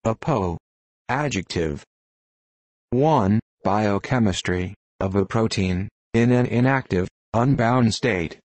Apo. Adjective. 1. Biochemistry of a protein, in an inactive, unbound state.